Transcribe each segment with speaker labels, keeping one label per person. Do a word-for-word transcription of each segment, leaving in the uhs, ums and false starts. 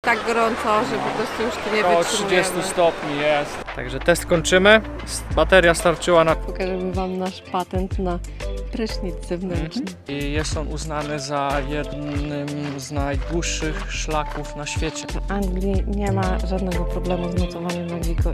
Speaker 1: tak gorąco, że po prostu już tu nie
Speaker 2: Około
Speaker 1: wytrzymujemy.
Speaker 2: trzydzieści stopni jest. Także test kończymy. Bateria starczyła na...
Speaker 1: Pokażemy Wam nasz patent na prysznic zewnętrzny.
Speaker 2: I jest on uznany za jednym z najdłuższych szlaków na świecie.
Speaker 1: W Anglii nie ma żadnego problemu z nocowaniem na dziko.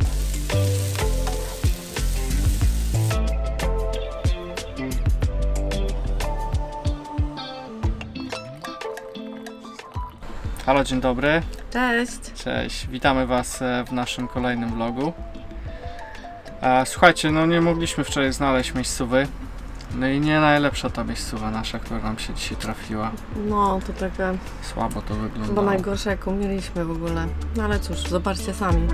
Speaker 2: Halo, dzień dobry.
Speaker 1: Cześć!
Speaker 2: Cześć, witamy Was w naszym kolejnym vlogu. Słuchajcie, no nie mogliśmy wczoraj znaleźć miejscowy. No i nie najlepsza ta miejscowa nasza, która nam się dzisiaj trafiła.
Speaker 1: No, to taka
Speaker 2: Słabo to wygląda.
Speaker 1: chyba najgorsza, jaką mieliśmy w ogóle. No ale cóż, zobaczcie sami.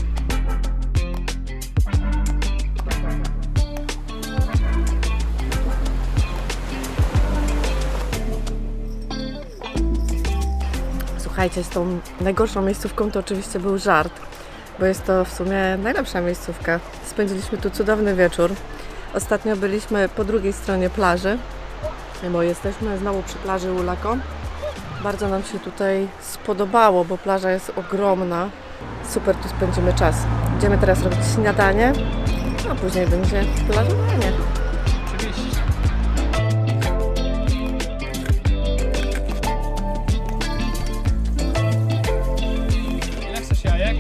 Speaker 1: Słuchajcie, z tą najgorszą miejscówką to oczywiście był żart, bo jest to w sumie najlepsza miejscówka. Spędziliśmy tu cudowny wieczór. Ostatnio byliśmy po drugiej stronie plaży, bo jesteśmy znowu przy plaży Ulako. Bardzo nam się tutaj spodobało, bo plaża jest ogromna. Super tu spędzimy czas. Idziemy teraz robić śniadanie, a później będzie plażowanie.
Speaker 2: Oczywiście. Ile chcesz jajek?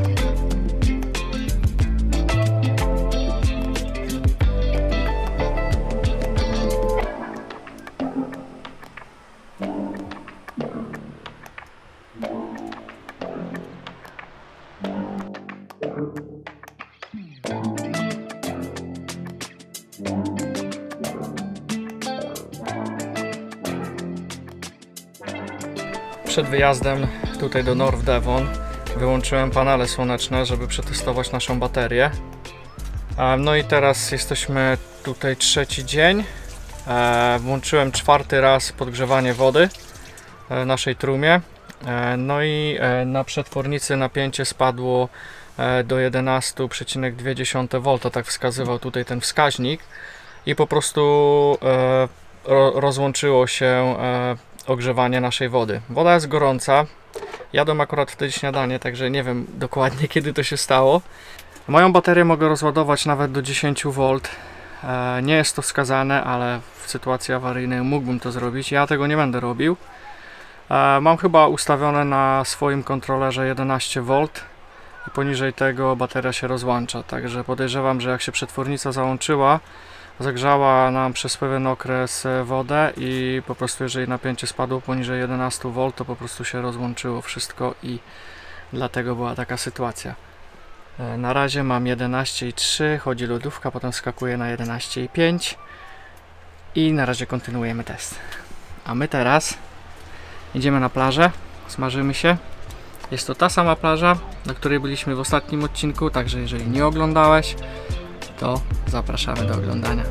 Speaker 2: Przed wyjazdem tutaj do North Devon wyłączyłem panele słoneczne, żeby przetestować naszą baterię. No i teraz jesteśmy tutaj trzeci dzień. Włączyłem czwarty raz podgrzewanie wody w naszej trumie. No i na przetwornicy napięcie spadło do jedenaście przecinek dwa wolta, tak wskazywał tutaj ten wskaźnik. I po prostu rozłączyło się ogrzewanie naszej wody. Woda jest gorąca. Jadłem akurat wtedy śniadanie, także nie wiem dokładnie kiedy to się stało. Moją baterię mogę rozładować nawet do dziesięć wolt. Nie jest to wskazane, ale w sytuacji awaryjnej mógłbym to zrobić. Ja tego nie będę robił. Mam chyba ustawione na swoim kontrolerze jedenaście wolt i poniżej tego bateria się rozłącza. Także podejrzewam, że jak się przetwornica załączyła, zagrzała nam przez pewien okres wodę i po prostu jeżeli napięcie spadło poniżej jedenaście wolt, to po prostu się rozłączyło wszystko i dlatego była taka sytuacja. Na razie mam jedenaście i trzy, chodzi lodówka, potem skakuje na jedenaście i pięć i na razie kontynuujemy test. A my teraz idziemy na plażę, smażymy się. Jest to ta sama plaża, na której byliśmy w ostatnim odcinku, także jeżeli nie oglądałeś, to zapraszamy do oglądania.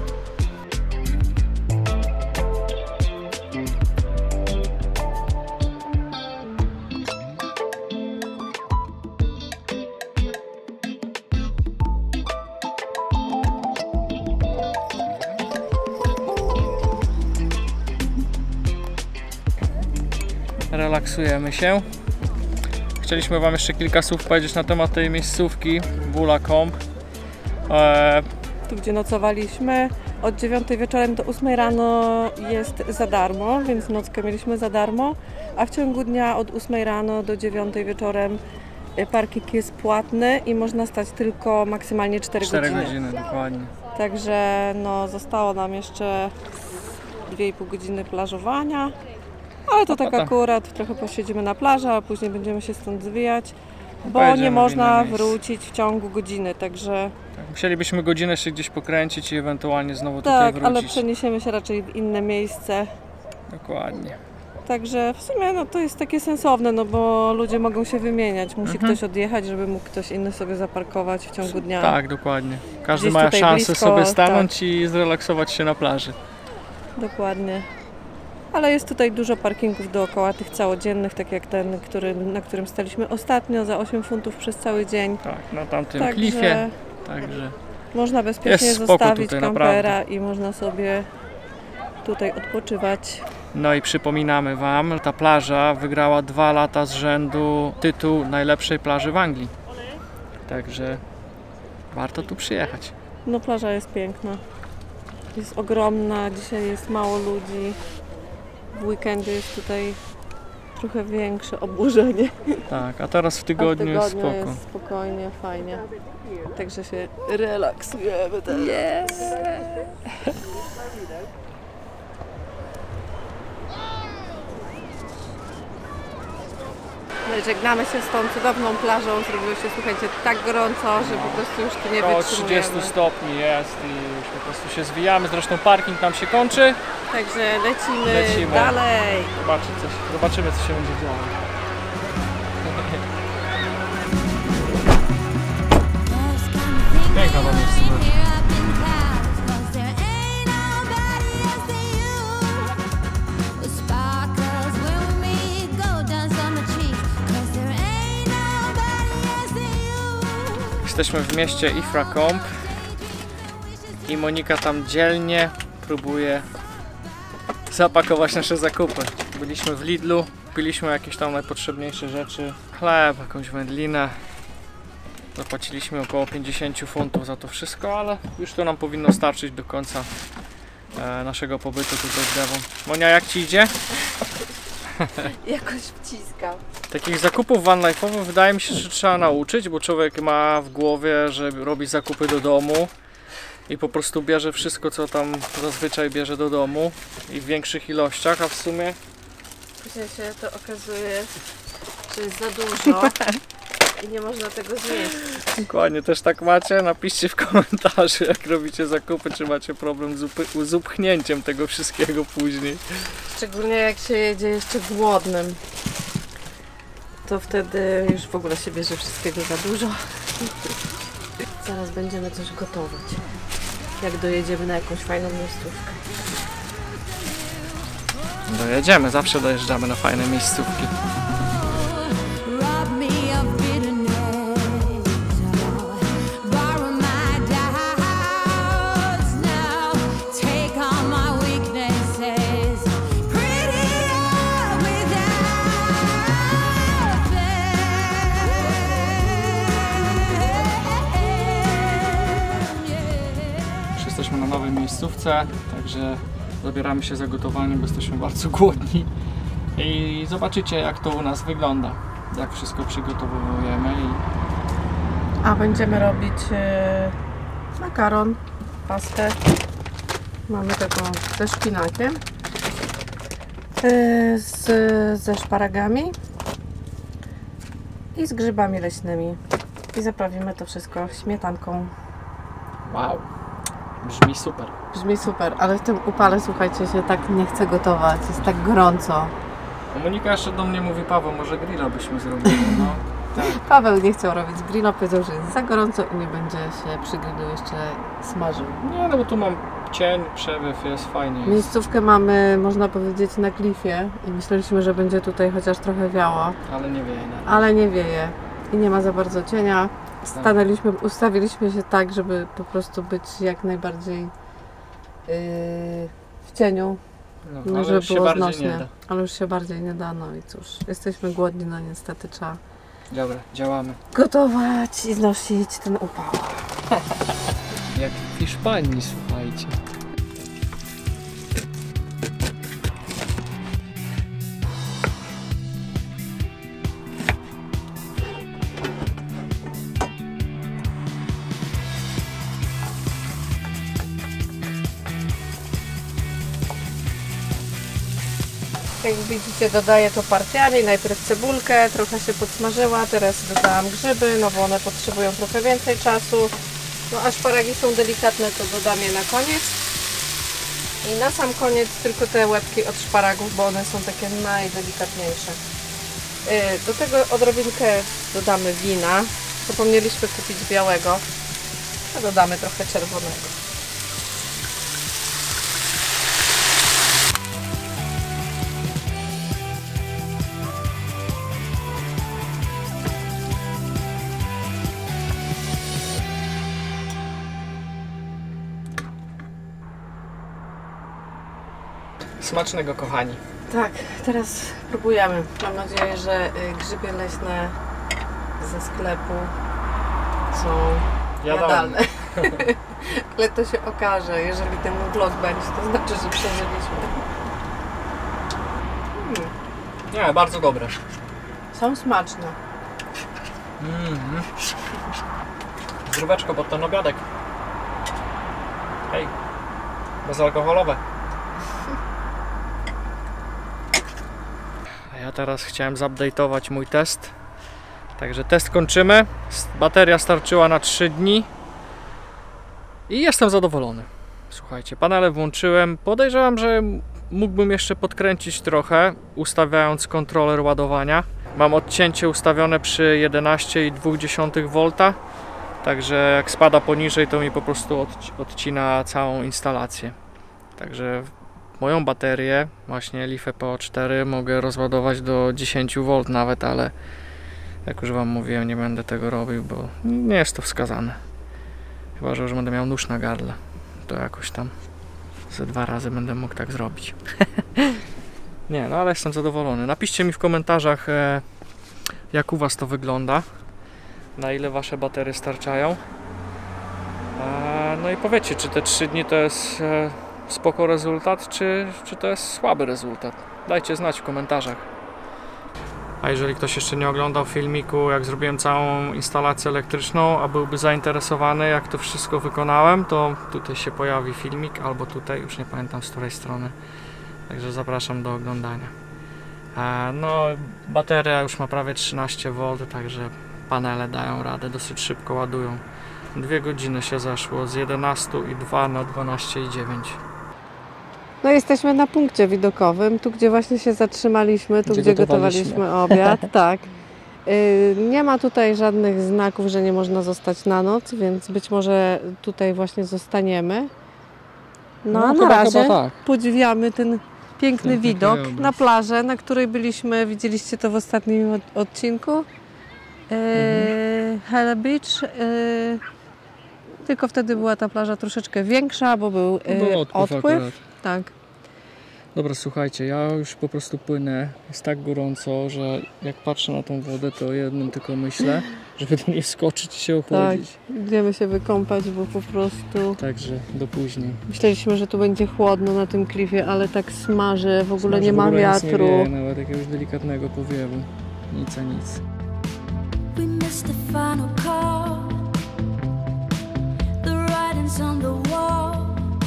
Speaker 2: Relaksujemy się. Chcieliśmy Wam jeszcze kilka słów powiedzieć na temat tej miejscówki Bula Combe. Eee,
Speaker 1: Tu, gdzie nocowaliśmy, od dziewiątej wieczorem do ósmej rano jest za darmo, więc nockę mieliśmy za darmo, a w ciągu dnia od ósmej rano do dziewiątej wieczorem parking jest płatny i można stać tylko maksymalnie cztery godziny.
Speaker 2: cztery godziny, dokładnie.
Speaker 1: Także no, zostało nam jeszcze dwie i pół godziny plażowania, ale to tak akurat trochę posiedzimy na plaży, a później będziemy się stąd zwijać, bo nie można wrócić w ciągu godziny, także...
Speaker 2: Musielibyśmy godzinę się gdzieś pokręcić i ewentualnie znowu
Speaker 1: tak,
Speaker 2: tutaj wrócić.
Speaker 1: ale przeniesiemy się raczej w inne miejsce.
Speaker 2: Dokładnie.
Speaker 1: Także w sumie no, to jest takie sensowne, no bo ludzie mogą się wymieniać. Musi
Speaker 2: mhm.
Speaker 1: ktoś odjechać, żeby mógł ktoś inny sobie zaparkować w ciągu dnia.
Speaker 2: Tak, dokładnie. Każdy
Speaker 1: Gdzieś
Speaker 2: ma szansę
Speaker 1: blisko,
Speaker 2: sobie stanąć
Speaker 1: tak.
Speaker 2: i zrelaksować się na plaży.
Speaker 1: Dokładnie. Ale jest tutaj dużo parkingów dookoła, tych całodziennych, tak jak ten, który, na którym staliśmy ostatnio za osiem funtów przez cały dzień.
Speaker 2: Tak, na tamtym
Speaker 1: Także
Speaker 2: klifie. Także
Speaker 1: można bezpiecznie
Speaker 2: jest spoko
Speaker 1: zostawić
Speaker 2: tutaj,
Speaker 1: kampera
Speaker 2: naprawdę.
Speaker 1: i można sobie tutaj odpoczywać.
Speaker 2: No i przypominamy Wam, ta plaża wygrała dwa lata z rzędu tytuł najlepszej plaży w Anglii. Także warto tu przyjechać.
Speaker 1: No plaża jest piękna. Jest ogromna, dzisiaj jest mało ludzi. W weekendy jest tutaj trochę większe oburzenie.
Speaker 2: Tak, a teraz w
Speaker 1: A w
Speaker 2: tygodniu,
Speaker 1: tygodniu
Speaker 2: jest spoko.
Speaker 1: jest spokojnie, fajnie. Także się relaksujemy teraz.
Speaker 2: Yes.
Speaker 1: No i żegnamy się z tą cudowną plażą. Zrobiło się, słuchajcie, tak gorąco, że po prostu już tu nie
Speaker 2: Około
Speaker 1: wytrzymujemy.
Speaker 2: trzydzieści stopni jest i już po prostu się zwijamy. Zresztą parking nam się kończy.
Speaker 1: Także lecimy,
Speaker 2: Lecimy.
Speaker 1: dalej.
Speaker 2: Zobaczy, coś, zobaczymy, co się będzie działo. Piękna ta miejscowość. Jesteśmy w mieście Ilfracombe i Monika tam dzielnie próbuje zapakować nasze zakupy. Byliśmy w Lidlu, kupiliśmy jakieś tam najpotrzebniejsze rzeczy, chleb, jakąś wędlinę. Zapłaciliśmy około pięćdziesiąt funtów za to wszystko, ale już to nam powinno starczyć do końca e, naszego pobytu tutaj w Devon. Monia, jak Ci idzie?
Speaker 1: Jakoś wciskam.
Speaker 2: Takich zakupów vanlife'owych wydaje mi się, że trzeba nauczyć, bo człowiek ma w głowie, że robi zakupy do domu i po prostu bierze wszystko, co tam zazwyczaj bierze do domu i w większych ilościach, a w sumie
Speaker 1: Później się to okazuje, że jest za dużo i nie można tego zjeść.
Speaker 2: dokładnie też tak macie. Napiszcie w komentarzu, jak robicie zakupy, czy macie problem z, upy- z upchnięciem tego wszystkiego później.
Speaker 1: Szczególnie jak się jedzie jeszcze głodnym, to wtedy już w ogóle się bierze wszystkiego za dużo. Zaraz będziemy coś gotować, jak dojedziemy na jakąś fajną miejscówkę.
Speaker 2: Dojedziemy, zawsze dojeżdżamy na fajne miejscówki. Jesteśmy na nowej miejscówce, także zabieramy się za gotowanie, bo jesteśmy bardzo głodni i zobaczycie, jak to u nas wygląda, jak wszystko przygotowujemy. I...
Speaker 1: A będziemy robić e, makaron, pastę. Mamy taką ze szpinakiem, e, z, ze szparagami i z grzybami leśnymi. I zaprawimy to wszystko śmietanką.
Speaker 2: Wow, brzmi super.
Speaker 1: Brzmi super, ale w tym upale, słuchajcie, się tak nie chce gotować, jest tak gorąco.
Speaker 2: A Monika jeszcze do mnie mówi: Paweł, może grilla byśmy zrobili. No, tak.
Speaker 1: Paweł nie chciał robić grilla, powiedział, że jest za gorąco i nie będzie się przy grillu jeszcze smażył.
Speaker 2: Nie, no bo tu mam cień, przewiew, jest fajnie. Jest.
Speaker 1: Miejscówkę mamy, można powiedzieć, na klifie i myśleliśmy, że będzie tutaj chociaż trochę wiało,
Speaker 2: Ale nie wieje. Na
Speaker 1: ale nie wieje i nie ma za bardzo cienia. Stanęliśmy, ustawiliśmy się tak, żeby po prostu być jak najbardziej yy, w cieniu,
Speaker 2: no,
Speaker 1: no,
Speaker 2: ale
Speaker 1: żeby
Speaker 2: już się
Speaker 1: było
Speaker 2: bardziej nie
Speaker 1: znośnie,
Speaker 2: da.
Speaker 1: ale już się bardziej nie da, no i cóż, jesteśmy głodni, no niestety trzeba
Speaker 2: Dobra, działamy.
Speaker 1: gotować i znosić ten upał.
Speaker 2: Jak w Hiszpanii, słuchajcie.
Speaker 1: Jak widzicie, dodaję to partiami, najpierw cebulkę, trochę się podsmażyła, teraz dodałam grzyby, no bo one potrzebują trochę więcej czasu. No a szparagi są delikatne, to dodam je na koniec. I na sam koniec tylko te łebki od szparagów, bo one są takie najdelikatniejsze. Do tego odrobinkę dodamy wina. Zapomnieliśmy kupić białego, a dodamy trochę czerwonego.
Speaker 2: Smacznego, kochani.
Speaker 1: Tak, teraz próbujemy. Mam nadzieję, że grzyby leśne ze sklepu są jadalne. Ale to się okaże, jeżeli ten vlog będzie, to znaczy, że przeżyliśmy. Hmm.
Speaker 2: Nie, bardzo dobre.
Speaker 1: Są smaczne.
Speaker 2: Mm. Zdróweczko pod ten obiadek. Hej, bezalkoholowe. A ja teraz chciałem zupdate'ować mój test. Także test kończymy. Bateria starczyła na trzy dni. I jestem zadowolony. Słuchajcie, panele włączyłem. Podejrzewam, że mógłbym jeszcze podkręcić trochę, ustawiając kontroler ładowania. Mam odcięcie ustawione przy jedenaście przecinek dwa wolta. Także jak spada poniżej, to mi po prostu odcina całą instalację. Także moją baterię, właśnie Life P O cztery, mogę rozładować do dziesięć wolt nawet, ale jak już Wam mówiłem, nie będę tego robił, bo nie jest to wskazane. Chyba że już będę miał nóż na gardle, to jakoś tam ze dwa razy będę mógł tak zrobić. Nie, no ale jestem zadowolony. Napiszcie mi w komentarzach, jak u Was to wygląda, na ile Wasze baterie starczają. No i powiedzcie, czy te trzy dni to jest spoko rezultat, czy, czy to jest słaby rezultat. Dajcie znać w komentarzach. A jeżeli ktoś jeszcze nie oglądał filmiku, jak zrobiłem całą instalację elektryczną, a byłby zainteresowany, jak to wszystko wykonałem, to tutaj się pojawi filmik, albo tutaj, już nie pamiętam z której strony. Także zapraszam do oglądania. No, bateria już ma prawie trzynaście wolt, także panele dają radę, dosyć szybko ładują. Dwie godziny się zeszło z jedenaście i dwa na dwanaście i dziewięć.
Speaker 1: No jesteśmy na punkcie widokowym, tu gdzie właśnie się zatrzymaliśmy, tu
Speaker 2: gdzie,
Speaker 1: gdzie
Speaker 2: gotowaliśmy.
Speaker 1: gotowaliśmy obiad, tak. Yy, nie ma tutaj żadnych znaków, że nie można zostać na noc, więc być może tutaj właśnie zostaniemy. No,
Speaker 2: no
Speaker 1: a na
Speaker 2: chyba,
Speaker 1: razie
Speaker 2: chyba tak.
Speaker 1: podziwiamy ten piękny
Speaker 2: Piękny
Speaker 1: widok
Speaker 2: krajobraz.
Speaker 1: na plażę, na której byliśmy, widzieliście to w ostatnim od odcinku. Yy, mhm. Hell Beach. Yy, tylko wtedy była ta plaża troszeczkę większa, bo był yy,
Speaker 2: Był odpływ.
Speaker 1: odpływ. Tak.
Speaker 2: Dobra, słuchajcie, ja już po prostu płynę. Jest tak gorąco, że jak patrzę na tą wodę, to jednym tylko myślę, żeby do niej wskoczyć i się ochłodzić.
Speaker 1: Tak, idziemy się wykąpać, bo po prostu...
Speaker 2: Także do później.
Speaker 1: Myśleliśmy, że tu będzie chłodno na tym klifie, ale tak smaży, w ogóle
Speaker 2: Smaży,
Speaker 1: nie
Speaker 2: w
Speaker 1: ma
Speaker 2: ogóle
Speaker 1: wiatru.
Speaker 2: Nic nie wieje, nawet jakiegoś delikatnego powiewu. Nic a nic.
Speaker 3: We missed the final call. The writing's on the wall.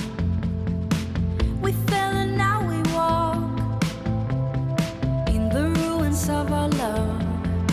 Speaker 3: We fell and now we walk in the ruins of our love.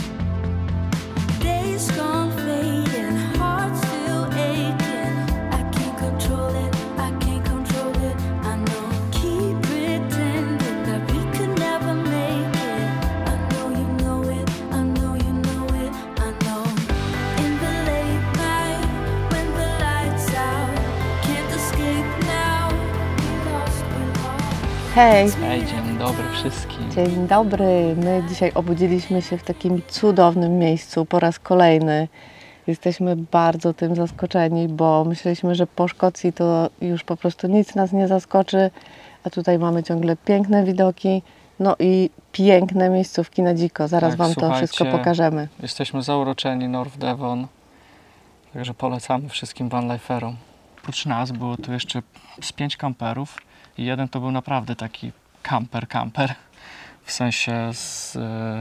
Speaker 3: Days gone fading, hearts still aching. I can't control it, I can't control it. I know, keep pretending that we could never make it. I know you know it, I know you know it, I know. In the late night, when the lights out, can't escape now. We lost, we lost.
Speaker 1: Hej!
Speaker 2: Hej, dzień dobry wszystkim.
Speaker 1: Dzień dobry. My dzisiaj obudziliśmy się w takim cudownym miejscu po raz kolejny. Jesteśmy bardzo tym zaskoczeni, bo myśleliśmy, że po Szkocji to już po prostu nic nas nie zaskoczy, a tutaj mamy ciągle piękne widoki, no i piękne miejscówki na dziko. Zaraz
Speaker 2: Tak,
Speaker 1: Wam to
Speaker 2: słuchajcie,
Speaker 1: wszystko pokażemy.
Speaker 2: Jesteśmy zauroczeni North Devon, także polecamy wszystkim vanliferom. Oprócz nas było tu jeszcze z pięć kamperów i jeden to był naprawdę taki kamper, kamper. W sensie z,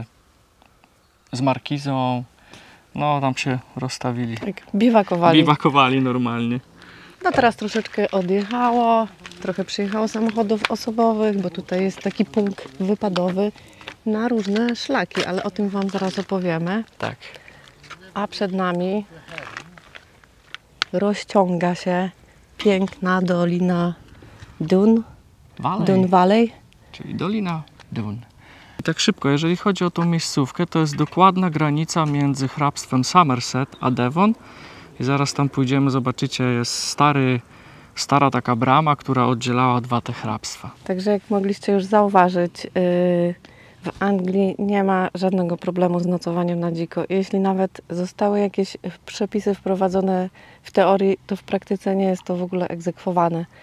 Speaker 2: z markizą, no tam się rozstawili.
Speaker 1: Tak, biwakowali.
Speaker 2: Biwakowali normalnie.
Speaker 1: No teraz troszeczkę odjechało, trochę przyjechało samochodów osobowych, bo tutaj jest taki punkt wypadowy na różne szlaki, ale o tym Wam zaraz opowiemy.
Speaker 2: Tak.
Speaker 1: A przed nami rozciąga się piękna dolina Dun,
Speaker 2: Valley,
Speaker 1: Dun Valley.
Speaker 2: czyli Dolina Dun. I tak szybko, jeżeli chodzi o tą miejscówkę, to jest dokładna granica między hrabstwem Somerset a Devon. I zaraz tam pójdziemy, zobaczycie, jest stary, stara taka brama, która oddzielała dwa te hrabstwa.
Speaker 1: Także jak mogliście już zauważyć, yy, w Anglii nie ma żadnego problemu z nocowaniem na dziko. Jeśli nawet zostały jakieś przepisy wprowadzone w teorii, to w praktyce nie jest to w ogóle egzekwowane.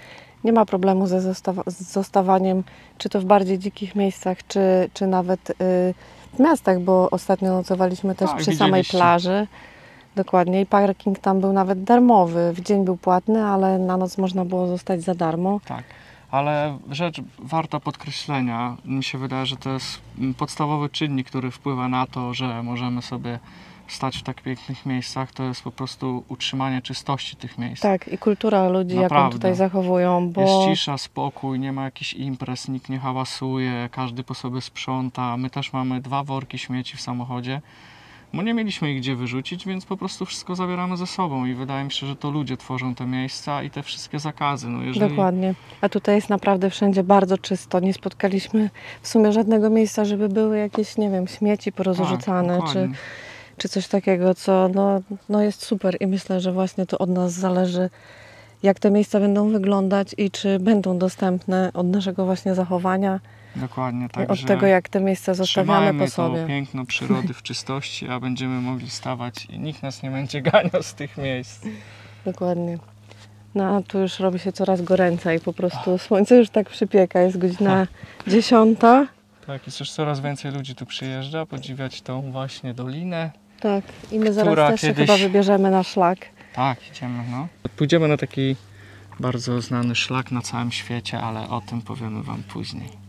Speaker 1: nie ma problemu ze zostawa z zostawaniem, czy to w bardziej dzikich miejscach, czy, czy nawet y, w miastach, bo ostatnio nocowaliśmy też
Speaker 2: Tak,
Speaker 1: przy samej
Speaker 2: widzieliście.
Speaker 1: plaży. Dokładnie. I parking tam był nawet darmowy. W dzień był płatny, ale na noc można było zostać za darmo.
Speaker 2: Tak, ale rzecz warta podkreślenia, mi się wydaje, że to jest podstawowy czynnik, który wpływa na to, że możemy sobie stać w tak pięknych miejscach, to jest po prostu utrzymanie czystości tych miejsc.
Speaker 1: Tak, i kultura ludzi, jaką
Speaker 2: Naprawdę.
Speaker 1: tutaj zachowują, bo...
Speaker 2: Jest cisza, spokój, nie ma jakichś imprez, nikt nie hałasuje, każdy po sobie sprząta. My też mamy dwa worki śmieci w samochodzie, bo nie mieliśmy ich gdzie wyrzucić, więc po prostu wszystko zabieramy ze sobą i wydaje mi się, że to ludzie tworzą te miejsca i te wszystkie zakazy. No jeżeli...
Speaker 1: Dokładnie. A tutaj jest naprawdę wszędzie bardzo czysto. Nie spotkaliśmy w sumie żadnego miejsca, żeby były jakieś, nie wiem, śmieci porozrzucane,
Speaker 2: Tak,
Speaker 1: czy,
Speaker 2: dokładnie.
Speaker 1: czy coś takiego, co no, no jest super i myślę, że właśnie to od nas zależy, jak te miejsca będą wyglądać i czy będą dostępne od naszego właśnie zachowania,
Speaker 2: Dokładnie,
Speaker 1: i
Speaker 2: także
Speaker 1: od tego, jak te miejsca zostawiamy
Speaker 2: trzymajmy
Speaker 1: po sobie.
Speaker 2: to piękno przyrody w czystości, a będziemy mogli stawać i nikt nas nie będzie ganiał z tych miejsc.
Speaker 1: Dokładnie. No a tu już robi się coraz goręcej, po prostu słońce już tak przypieka, jest godzina dziesiąta.
Speaker 2: Tak, jest już coraz więcej ludzi tu przyjeżdża, podziwiać tą właśnie dolinę.
Speaker 1: Tak, i my zaraz
Speaker 2: Która
Speaker 1: też się
Speaker 2: kiedyś-
Speaker 1: chyba wybierzemy na szlak.
Speaker 2: Tak, idziemy, no. Pójdziemy na taki bardzo znany szlak na całym świecie, ale o tym powiemy Wam później.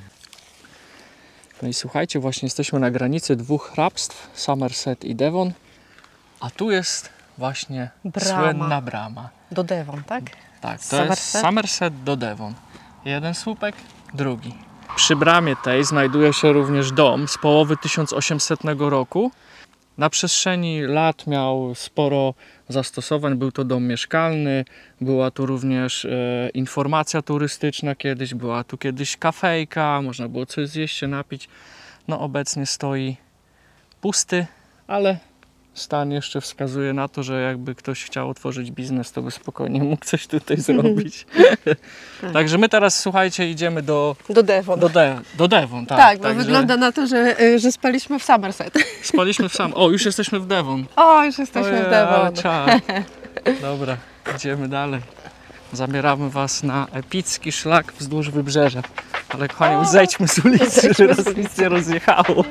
Speaker 2: No i słuchajcie, właśnie jesteśmy na granicy dwóch hrabstw, Somerset i Devon, a tu jest właśnie
Speaker 1: Brama.
Speaker 2: słynna brama.
Speaker 1: Do Devon, tak?
Speaker 2: Tak, to
Speaker 1: Somerset?
Speaker 2: jest Somerset do Devon. Jeden słupek, drugi. Przy bramie tej znajduje się również dom z połowy tysiąc osiemsetnego roku. Na przestrzeni lat miał sporo zastosowań. Był to dom mieszkalny, była tu również e, informacja turystyczna kiedyś, była tu kiedyś kafejka, można było coś zjeść, się napić. No obecnie stoi pusty, ale stan jeszcze wskazuje na to, że jakby ktoś chciał otworzyć biznes, to by spokojnie mógł coś tutaj zrobić. Także my teraz, słuchajcie, idziemy do,
Speaker 1: Do Devon.
Speaker 2: do, De, do Devon. Tak,
Speaker 1: tak, bo
Speaker 2: Także
Speaker 1: wygląda na to, że, y, że spaliśmy w Somerset.
Speaker 2: spaliśmy w sam... O, już jesteśmy w Devon.
Speaker 1: O, już jesteśmy
Speaker 2: Ojej,
Speaker 1: w Devon.
Speaker 2: ale czad. Dobra, idziemy dalej. Zabieramy Was na epicki szlak wzdłuż wybrzeża. Ale kochani, zejdźmy z ulicy,
Speaker 1: Zejdźmy
Speaker 2: żeby
Speaker 1: z
Speaker 2: nas
Speaker 1: ulicy.
Speaker 2: nic nie rozjechało.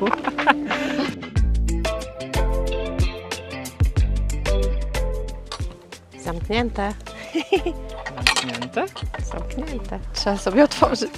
Speaker 1: Zamknięte.
Speaker 2: Zamknięte?
Speaker 1: Zamknięte. Trzeba sobie otworzyć.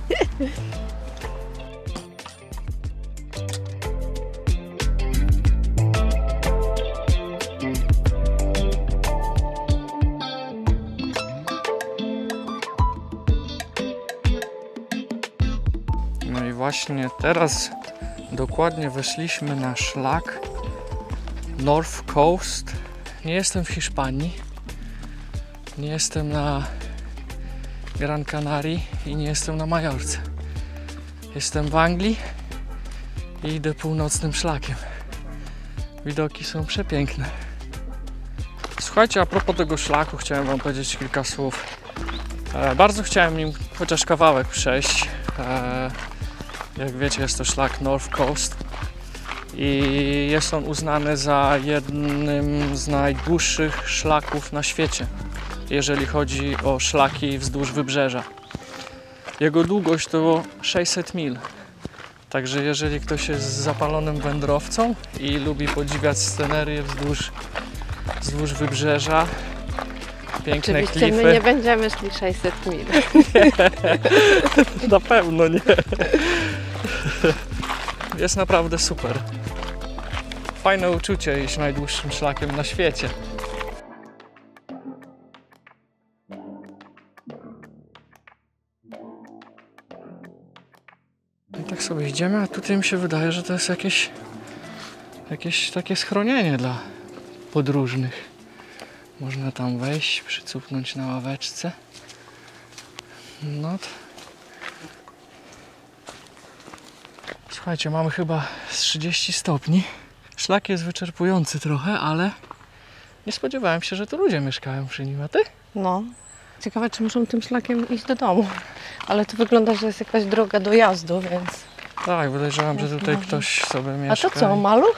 Speaker 2: No i właśnie teraz dokładnie weszliśmy na szlak North Coast. Nie jestem w Hiszpanii, nie jestem na Gran Canaria i nie jestem na Majorce. Jestem w Anglii i idę północnym szlakiem. Widoki są przepiękne. Słuchajcie, a propos tego szlaku chciałem Wam powiedzieć kilka słów. E, bardzo chciałem nim chociaż kawałek przejść. E, jak wiecie, jest to szlak North Coast i jest on uznany za jednym z najdłuższych szlaków na świecie, jeżeli chodzi o szlaki wzdłuż wybrzeża. Jego długość to sześćset mil. Także jeżeli ktoś jest zapalonym wędrowcą i lubi podziwiać scenerię wzdłuż, wzdłuż wybrzeża, piękne
Speaker 1: Oczywiście
Speaker 2: klify,
Speaker 1: my nie będziemy szli sześćset mil.
Speaker 2: na pewno nie. Jest naprawdę super. Fajne uczucie iść najdłuższym szlakiem na świecie. I tak sobie idziemy, a tutaj mi się wydaje, że to jest jakieś jakieś takie schronienie dla podróżnych. Można tam wejść, przycupnąć na ławeczce. No to... Słuchajcie, mamy chyba z trzydzieści stopni. Szlak jest wyczerpujący trochę, ale nie spodziewałem się, że tu ludzie mieszkają przy nim, a ty?
Speaker 1: No. Ciekawe, czy muszą tym szlakiem iść do domu. Ale to wygląda, że jest jakaś droga dojazdu, więc...
Speaker 2: Tak, podejrzewam, że tutaj
Speaker 1: Może.
Speaker 2: ktoś sobie
Speaker 1: A
Speaker 2: mieszka.
Speaker 1: to co, maluch?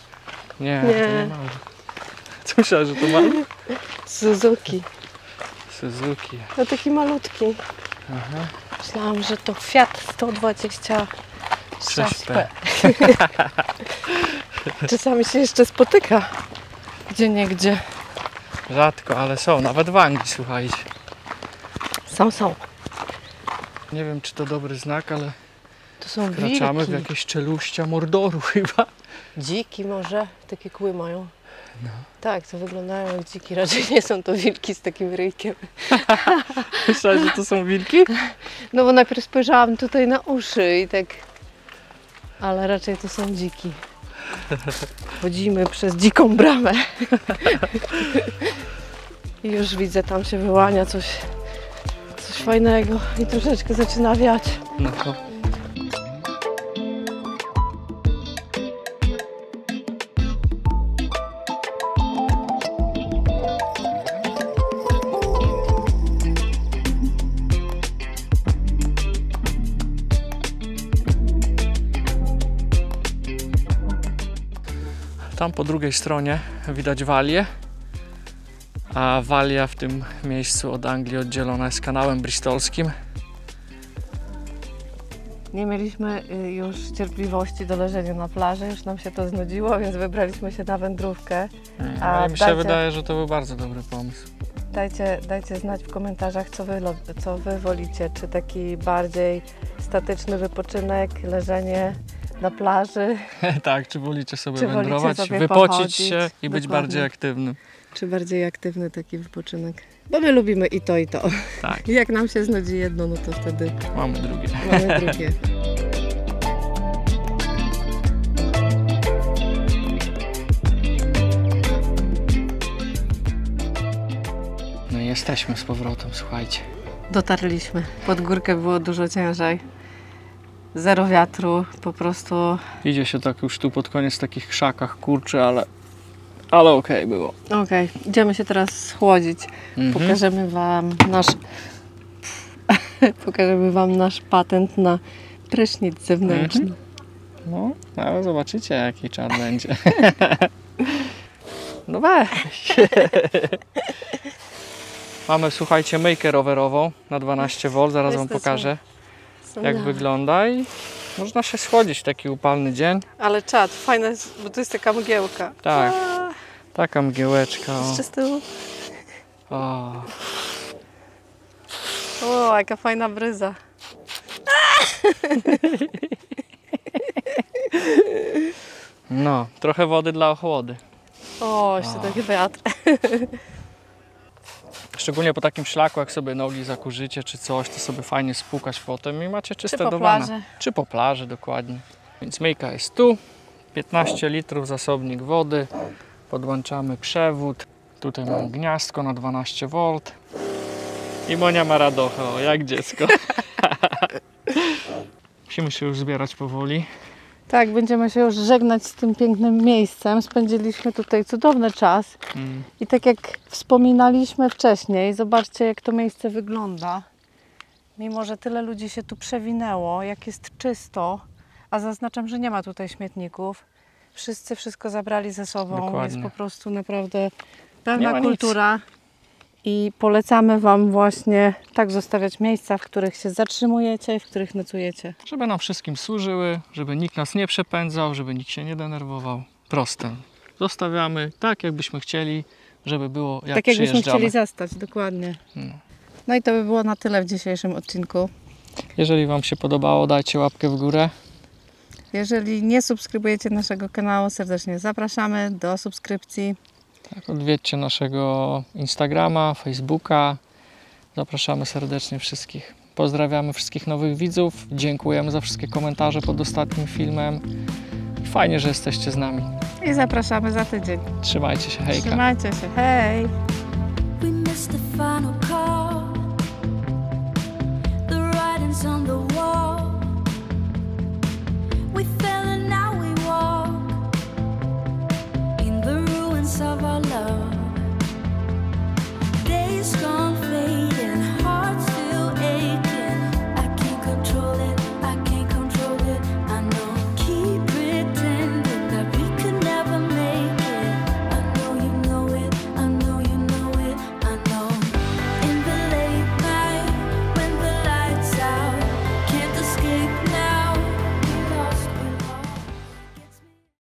Speaker 2: Nie,
Speaker 1: Nie.
Speaker 2: to nie maluch. Co myślałeś, że to maluch?
Speaker 1: Suzuki.
Speaker 2: Suzuki.
Speaker 1: No taki malutki.
Speaker 2: Aha.
Speaker 1: Myślałam, że to Fiat sto dwadzieścia sześć P. Czasami się jeszcze spotyka. Gdzie niegdzie.
Speaker 2: Rzadko, ale są. Nawet w Anglii, słuchajcie.
Speaker 1: Są, są.
Speaker 2: Nie wiem, czy to dobry znak, ale
Speaker 1: To są
Speaker 2: wkraczamy w
Speaker 1: wilki.
Speaker 2: jakieś czeluścia Mordoru chyba.
Speaker 1: Dziki może. Takie kły mają.
Speaker 2: No.
Speaker 1: Tak, to wyglądają jak dziki. Raczej nie są to wilki z takim ryjkiem.
Speaker 2: Myślałeś, że to są wilki?
Speaker 1: No bo najpierw spojrzałam tutaj na uszy i tak... Ale raczej to są dziki. Chodzimy przez dziką bramę. I już widzę, tam się wyłania coś, coś fajnego i troszeczkę zaczyna wiać.
Speaker 2: No to tam po drugiej stronie widać Walię, a Walia w tym miejscu od Anglii oddzielona jest kanałem bristolskim.
Speaker 1: Nie mieliśmy y, już cierpliwości do leżenia na plaży, już nam się to znudziło, więc wybraliśmy się na wędrówkę. A
Speaker 2: A mi się
Speaker 1: dajcie-
Speaker 2: wydaje, że to był bardzo dobry pomysł.
Speaker 1: Dajcie, dajcie znać w komentarzach, co wy, lo- co wy wolicie, czy taki bardziej statyczny wypoczynek, leżenie na plaży,
Speaker 2: Tak, czy wolicie sobie
Speaker 1: Czy wolicie
Speaker 2: wędrować,
Speaker 1: sobie
Speaker 2: wypocić
Speaker 1: pochodzić?
Speaker 2: się i być
Speaker 1: Dokładnie.
Speaker 2: bardziej aktywnym.
Speaker 1: czy bardziej aktywny taki wypoczynek. Bo my lubimy i to, i to.
Speaker 2: Tak,
Speaker 1: Jak nam się znudzi jedno, no to wtedy
Speaker 2: mamy drugie.
Speaker 1: mamy drugie.
Speaker 2: No i jesteśmy z powrotem, słuchajcie.
Speaker 1: Dotarliśmy. Pod górkę było dużo ciężej. Zero wiatru, po prostu
Speaker 2: Idzie się tak już tu pod koniec w takich krzakach, kurczy, ale, ale okej było.
Speaker 1: okej. Idziemy się teraz schłodzić.
Speaker 2: Mhm.
Speaker 1: Pokażemy Wam nasz pokażemy Wam nasz patent na prysznic zewnętrzny.
Speaker 2: No, ale zobaczycie, jaki czad będzie. No weź. Mamy, słuchajcie, myjkę rowerową na dwanaście wolt. Zaraz Wam
Speaker 1: Jesteśmy.
Speaker 2: pokażę, jak
Speaker 1: Wspaniale.
Speaker 2: wygląda i można się schłodzić w taki upalny dzień.
Speaker 1: Ale czad, fajne, jest, bo to jest taka mgiełka.
Speaker 2: Tak.
Speaker 1: A,
Speaker 2: Taka mgiełeczka. O.
Speaker 1: jeszcze z tyłu.
Speaker 2: O.
Speaker 1: O, jaka fajna bryza.
Speaker 2: No, trochę wody dla ochłody.
Speaker 1: O, jeszcze taki wiatr.
Speaker 2: Szczególnie po takim szlaku, jak sobie nogi zakurzycie czy coś, to sobie fajnie spłukać potem i macie czyste
Speaker 1: Czy po
Speaker 2: do wana.
Speaker 1: plaży.
Speaker 2: Czy po plaży, dokładnie. Więc myjka jest tu, piętnaście litrów zasobnik wody, podłączamy przewód, tutaj mam gniazdko na dwanaście wolt i Monia ma radochę, o, jak dziecko. Musimy się już zbierać powoli.
Speaker 1: Tak, będziemy się już żegnać z tym pięknym miejscem. Spędziliśmy tutaj cudowny czas.
Speaker 2: Mm.
Speaker 1: I tak jak wspominaliśmy wcześniej, zobaczcie, jak to miejsce wygląda. Mimo że tyle ludzi się tu przewinęło, jak jest czysto, a zaznaczam, że nie ma tutaj śmietników. Wszyscy wszystko zabrali ze sobą.
Speaker 2: Dokładnie.
Speaker 1: Jest po prostu naprawdę
Speaker 2: Nie
Speaker 1: pełna
Speaker 2: ma
Speaker 1: kultura. I polecamy Wam właśnie tak zostawiać miejsca, w których się zatrzymujecie i w których nocujecie.
Speaker 2: Żeby nam wszystkim służyły, żeby nikt nas nie przepędzał, żeby nikt się nie denerwował. Proste. Zostawiamy tak, jakbyśmy chcieli, żeby było jak
Speaker 1: tak jakbyśmy
Speaker 2: przyjeżdżamy.
Speaker 1: chcieli zastać, dokładnie.
Speaker 2: No.
Speaker 1: No i to by było na tyle w dzisiejszym odcinku.
Speaker 2: Jeżeli Wam się podobało, dajcie łapkę w górę.
Speaker 1: Jeżeli nie subskrybujecie naszego kanału, serdecznie zapraszamy do subskrypcji.
Speaker 2: Tak, odwiedźcie naszego Instagrama, Facebooka. Zapraszamy serdecznie wszystkich. Pozdrawiamy wszystkich nowych widzów. Dziękujemy za wszystkie komentarze pod ostatnim filmem. Fajnie, że jesteście z nami.
Speaker 1: I zapraszamy za tydzień.
Speaker 2: Trzymajcie się, hejka.
Speaker 1: Trzymajcie się, hej!
Speaker 3: We missed the final